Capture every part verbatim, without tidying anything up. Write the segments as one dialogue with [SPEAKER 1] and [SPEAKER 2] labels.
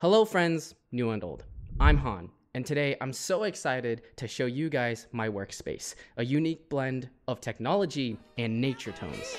[SPEAKER 1] Hello friends, new and old. I'm Han, and today I'm so excited to show you guys my workspace, a unique blend of technology and nature tones.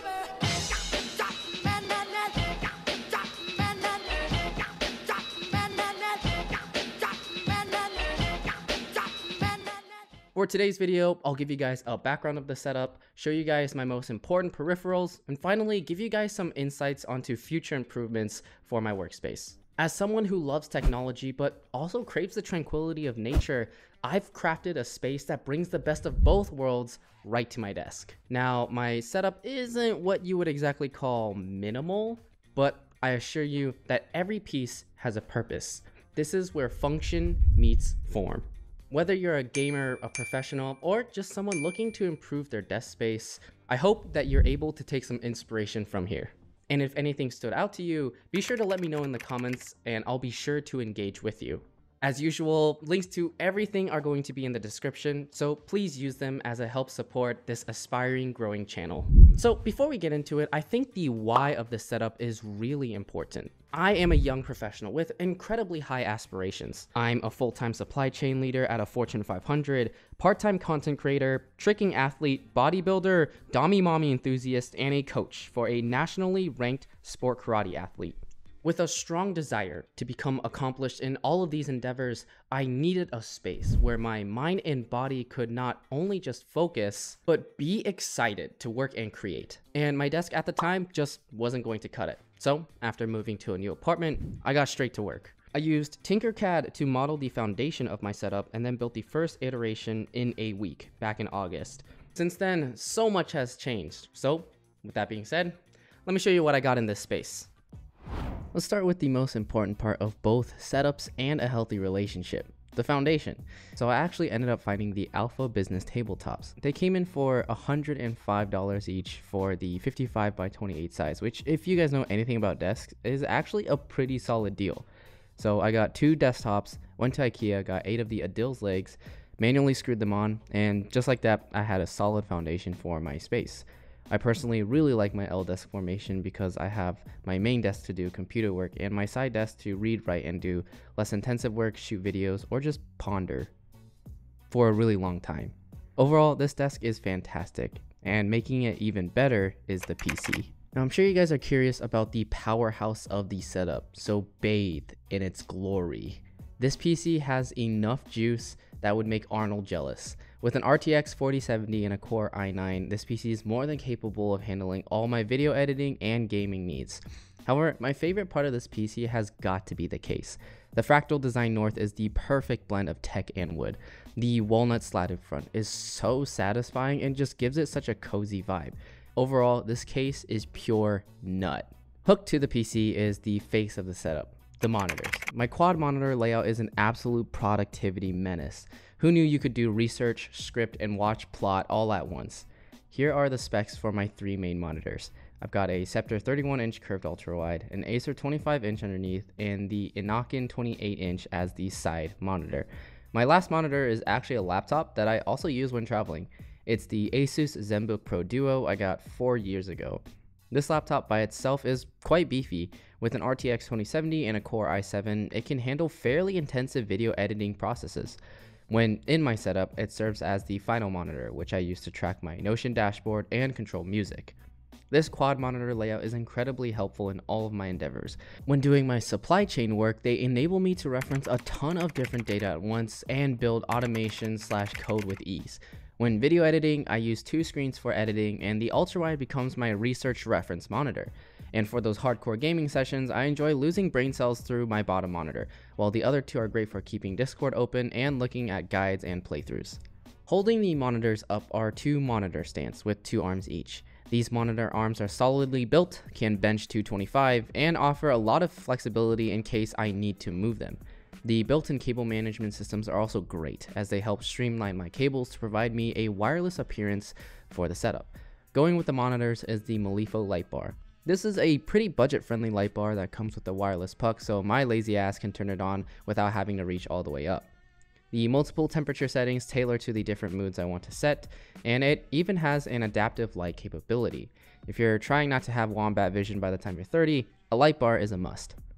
[SPEAKER 1] For today's video, I'll give you guys a background of the setup, show you guys my most important peripherals, and finally give you guys some insights onto future improvements for my workspace. As someone who loves technology but also craves the tranquility of nature, I've crafted a space that brings the best of both worlds right to my desk. Now, my setup isn't what you would exactly call minimal, but I assure you that every piece has a purpose. This is where function meets form. Whether you're a gamer, a professional, or just someone looking to improve their desk space, I hope that you're able to take some inspiration from here. And if anything stood out to you, be sure to let me know in the comments and I'll be sure to engage with you. As usual, links to everything are going to be in the description, so please use them as a help support this aspiring growing channel. So before we get into it, I think the why of this setup is really important. I am a young professional with incredibly high aspirations. I'm a full-time supply chain leader at a Fortune five hundred, part-time content creator, tricking athlete, bodybuilder, Dami Mommy enthusiast, and a coach for a nationally ranked sport karate athlete. With a strong desire to become accomplished in all of these endeavors, I needed a space where my mind and body could not only just focus, but be excited to work and create. And my desk at the time just wasn't going to cut it. So after moving to a new apartment, I got straight to work. I used Tinkercad to model the foundation of my setup and then built the first iteration in a week back in August. Since then, so much has changed. So with that being said, let me show you what I got in this space. Let's start with the most important part of both setups and a healthy relationship, the foundation. So I actually ended up finding the Alpha Business tabletops. They came in for one hundred five dollars each for the fifty-five by twenty-eight size, which if you guys know anything about desks is actually a pretty solid deal. So I got two desktops, went to IKEA, got eight of the Adil's legs, manually screwed them on, and just like that, I had a solid foundation for my space. I personally really like my L desk formation because I have my main desk to do computer work and my side desk to read, write, and do less intensive work, shoot videos, or just ponder for a really long time. Overall, this desk is fantastic, and making it even better is the P C. Now, I'm sure you guys are curious about the powerhouse of the setup, so bathe in its glory. This P C has enough juice that would make Arnold jealous. With an R T X forty seventy and a Core i nine, this P C is more than capable of handling all my video editing and gaming needs. However, my favorite part of this P C has got to be the case. The Fractal Design North is the perfect blend of tech and wood. The walnut slatted front is so satisfying and just gives it such a cozy vibe. Overall, this case is pure nut. Hooked to the P C is the face of the setup, the monitors. My quad monitor layout is an absolute productivity menace. Who knew you could do research, script, and watch plot all at once? Here are the specs for my three main monitors. I've got a Scepter thirty-one inch curved ultrawide, an Acer twenty-five inch underneath, and the Inokin twenty-eight inch as the side monitor. My last monitor is actually a laptop that I also use when traveling. It's the Asus ZenBook Pro Duo I got four years ago. This laptop by itself is quite beefy. With an R T X twenty seventy and a Core i seven, it can handle fairly intensive video editing processes. When in my setup, it serves as the final monitor, which I use to track my Notion dashboard and control music. This quad monitor layout is incredibly helpful in all of my endeavors. When doing my supply chain work, they enable me to reference a ton of different data at once and build automation slash code with ease. When video editing, I use two screens for editing, and the ultrawide becomes my research reference monitor. And for those hardcore gaming sessions, I enjoy losing brain cells through my bottom monitor, while the other two are great for keeping Discord open and looking at guides and playthroughs. Holding the monitors up are two monitor stands with two arms each. These monitor arms are solidly built, can bench two twenty-five, and offer a lot of flexibility in case I need to move them. The built-in cable management systems are also great, as they help streamline my cables to provide me a wireless appearance for the setup. Going with the monitors is the Malifaux lightbar. This is a pretty budget-friendly light bar that comes with a wireless puck, so my lazy ass can turn it on without having to reach all the way up. The multiple temperature settings tailor to the different moods I want to set, and it even has an adaptive light capability. If you're trying not to have wombat vision by the time you're thirty, a light bar is a must.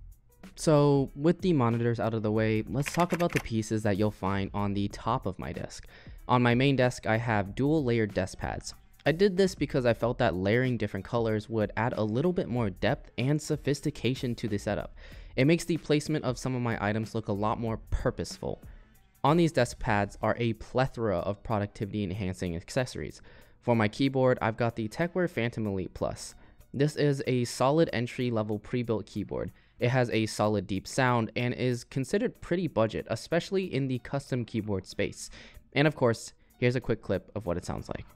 [SPEAKER 1] So with the monitors out of the way, let's talk about the pieces that you'll find on the top of my desk. On my main desk, I have dual layered desk pads. I did this because I felt that layering different colors would add a little bit more depth and sophistication to the setup. It makes the placement of some of my items look a lot more purposeful. On these desk pads are a plethora of productivity enhancing accessories. For my keyboard, I've got the TechWare Phantom Elite Plus. This is a solid entry level pre-built keyboard. It has a solid deep sound and is considered pretty budget, especially in the custom keyboard space. And of course, here's a quick clip of what it sounds like.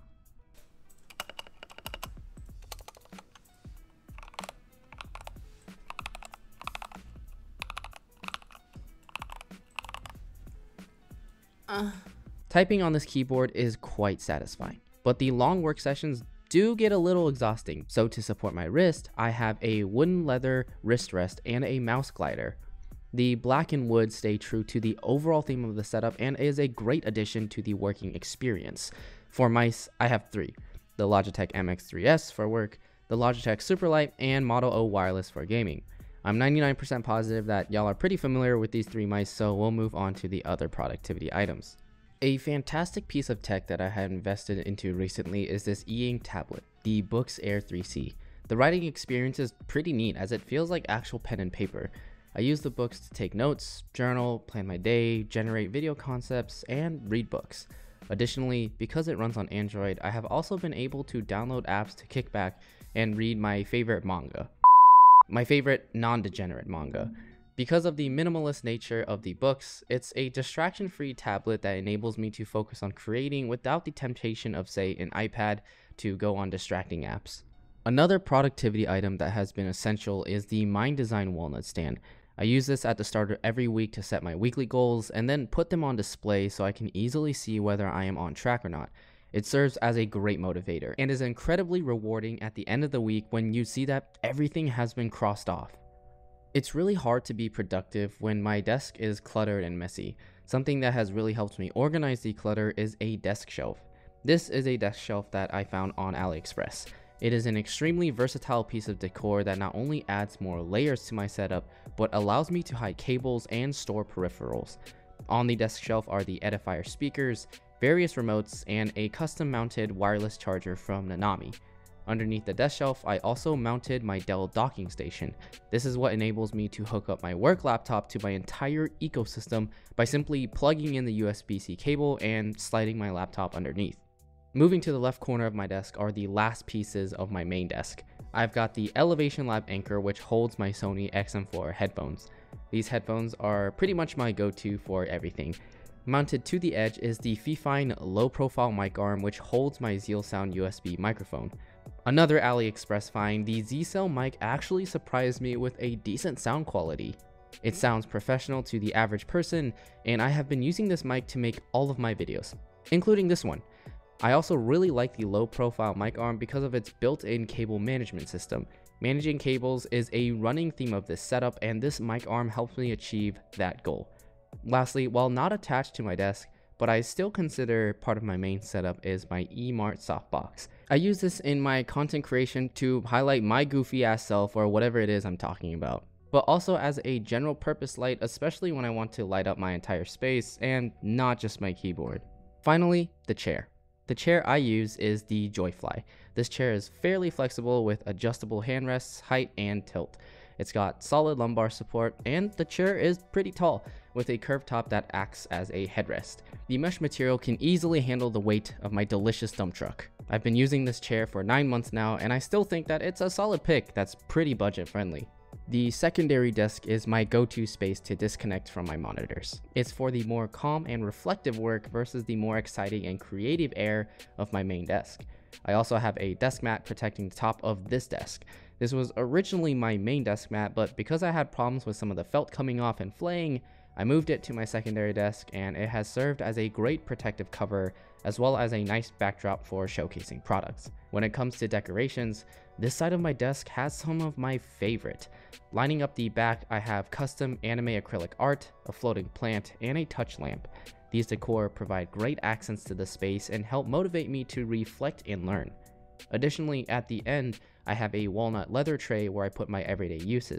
[SPEAKER 1] Uh. Typing on this keyboard is quite satisfying, but the long work sessions do get a little exhausting. So to support my wrist, I have a wooden leather wrist rest and a mouse glider. The black and wood stay true to the overall theme of the setup and is a great addition to the working experience. For mice, I have three: the Logitech M X three S for work, the Logitech Superlight, and Moto O wireless for gaming. I'm ninety-nine percent positive that y'all are pretty familiar with these three mice, so we'll move on to the other productivity items. A fantastic piece of tech that I have invested into recently is this e-ink tablet, the Boox Air three C. The writing experience is pretty neat as it feels like actual pen and paper. I use the Boox to take notes, journal, plan my day, generate video concepts, and read books. Additionally, because it runs on Android, I have also been able to download apps to kick back and read my favorite manga. My favorite non-degenerate manga. Because of the minimalist nature of the Boox, it's a distraction-free tablet that enables me to focus on creating without the temptation of, say, an iPad to go on distracting apps. Another productivity item that has been essential is the Mind Design walnut stand. I use this at the start of every week to set my weekly goals and then put them on display so I can easily see whether I am on track or not. It serves as a great motivator and is incredibly rewarding at the end of the week when you see that everything has been crossed off. It's really hard to be productive when my desk is cluttered and messy. Something that has really helped me organize the clutter is a desk shelf. This is a desk shelf that I found on AliExpress. It is an extremely versatile piece of decor that not only adds more layers to my setup, but allows me to hide cables and store peripherals. On the desk shelf are the Edifier speakers, various remotes, and a custom mounted wireless charger from Nanami. Underneath the desk shelf, I also mounted my Dell docking station. This is what enables me to hook up my work laptop to my entire ecosystem by simply plugging in the U S B C cable and sliding my laptop underneath. Moving to the left corner of my desk are the last pieces of my main desk. I've got the Elevation Lab Anchor, which holds my Sony X M four headphones. These headphones are pretty much my go-to for everything. Mounted to the edge is the Fifine low-profile mic arm, which holds my Zeal Sound U S B microphone. Another AliExpress find, the Z-Cell mic actually surprised me with a decent sound quality. It sounds professional to the average person, and I have been using this mic to make all of my videos, including this one. I also really like the low-profile mic arm because of its built-in cable management system. Managing cables is a running theme of this setup, and this mic arm helps me achieve that goal. Lastly, while not attached to my desk, but I still consider part of my main setup is my eMart softbox. I use this in my content creation to highlight my goofy ass self or whatever it is I'm talking about, but also as a general purpose light, especially when I want to light up my entire space and not just my keyboard. Finally, the chair. The chair I use is the Joyfly. This chair is fairly flexible with adjustable handrests, height, and tilt. It's got solid lumbar support, and the chair is pretty tall, with a curved top that acts as a headrest. The mesh material can easily handle the weight of my delicious dump truck. I've been using this chair for nine months now, and I still think that it's a solid pick that's pretty budget friendly. The secondary desk is my go-to space to disconnect from my monitors. It's for the more calm and reflective work versus the more exciting and creative air of my main desk. I also have a desk mat protecting the top of this desk. This was originally my main desk mat, but because I had problems with some of the felt coming off and flaying, I moved it to my secondary desk, and it has served as a great protective cover as well as a nice backdrop for showcasing products. When it comes to decorations, this side of my desk has some of my favorite. Lining up the back, I have custom anime acrylic art, a floating plant, and a touch lamp. These decor provide great accents to the space and help motivate me to reflect and learn. Additionally, at the end, I have a walnut leather tray where I put my everyday uses.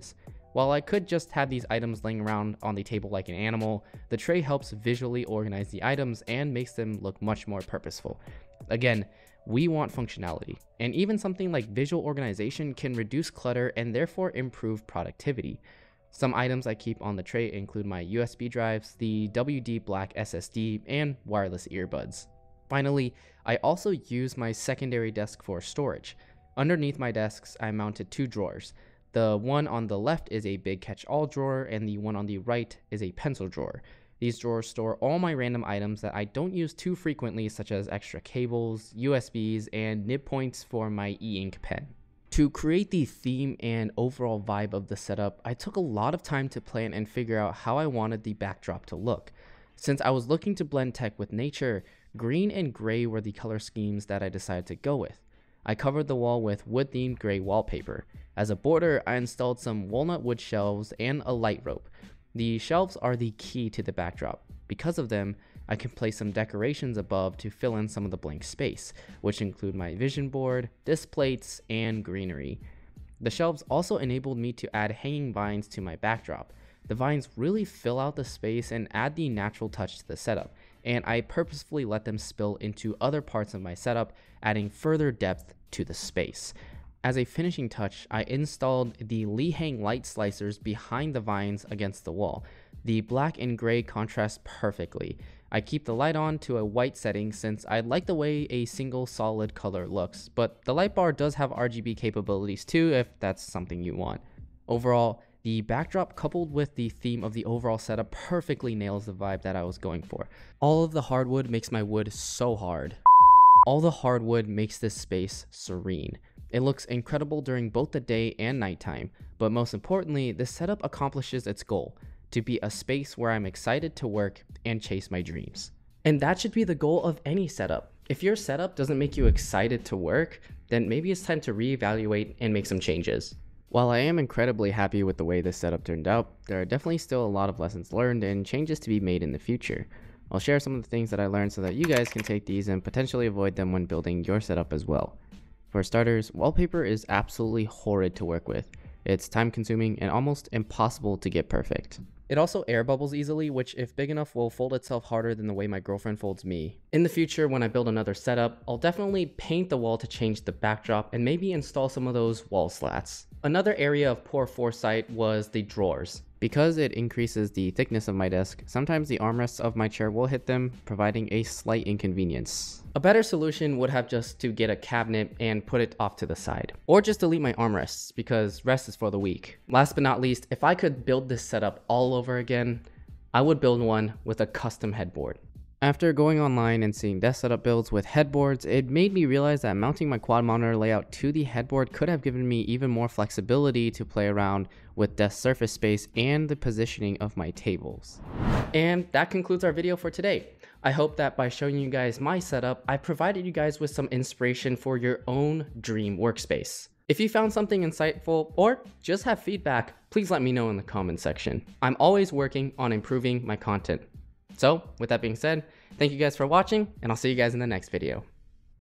[SPEAKER 1] While I could just have these items laying around on the table like an animal, the tray helps visually organize the items and makes them look much more purposeful. Again, we want functionality, and even something like visual organization can reduce clutter and therefore improve productivity. Some items I keep on the tray include my U S B drives, the W D Black S S D, and wireless earbuds. Finally, I also use my secondary desk for storage. Underneath my desks, I mounted two drawers. The one on the left is a big catch-all drawer, and the one on the right is a pencil drawer. These drawers store all my random items that I don't use too frequently, such as extra cables, U S Bs, and nib points for my e-ink pen. To create the theme and overall vibe of the setup, I took a lot of time to plan and figure out how I wanted the backdrop to look. Since I was looking to blend tech with nature, green and gray were the color schemes that I decided to go with. I covered the wall with wood-themed gray wallpaper. As a border, I installed some walnut wood shelves and a light rope. The shelves are the key to the backdrop. Because of them, I can place some decorations above to fill in some of the blank space, which include my vision board, disc plates, and greenery. The shelves also enabled me to add hanging vines to my backdrop. The vines really fill out the space and add the natural touch to the setup, and I purposefully let them spill into other parts of my setup, adding further depth to the space. As a finishing touch, I installed the Lee Hang light slicers behind the vines against the wall. The black and gray contrast perfectly. I keep the light on to a white setting since I like the way a single solid color looks, but the light bar does have R G B capabilities too if that's something you want. Overall, the backdrop coupled with the theme of the overall setup perfectly nails the vibe that I was going for. All of the hardwood makes my wood so hard. All the hardwood makes this space serene. It looks incredible during both the day and nighttime, but most importantly, this setup accomplishes its goal, to be a space where I'm excited to work and chase my dreams. And that should be the goal of any setup. If your setup doesn't make you excited to work, then maybe it's time to reevaluate and make some changes. While I am incredibly happy with the way this setup turned out, there are definitely still a lot of lessons learned and changes to be made in the future. I'll share some of the things that I learned so that you guys can take these and potentially avoid them when building your setup as well. For starters, wallpaper is absolutely horrid to work with. It's time consuming and almost impossible to get perfect. It also air bubbles easily, which if big enough will fold itself harder than the way my girlfriend folds me. In the future, when I build another setup, I'll definitely paint the wall to change the backdrop and maybe install some of those wall slats. Another area of poor foresight was the drawers. Because it increases the thickness of my desk, sometimes the armrests of my chair will hit them, providing a slight inconvenience. A better solution would have just to get a cabinet and put it off to the side. Or just delete my armrests, because rest is for the weak. Last but not least, if I could build this setup all over again, I would build one with a custom headboard. After going online and seeing desk setup builds with headboards, it made me realize that mounting my quad monitor layout to the headboard could have given me even more flexibility to play around with desk surface space and the positioning of my tables. And that concludes our video for today. I hope that by showing you guys my setup, I provided you guys with some inspiration for your own dream workspace. If you found something insightful or just have feedback, please let me know in the comment section. I'm always working on improving my content. So with that being said, thank you guys for watching, and I'll see you guys in the next video.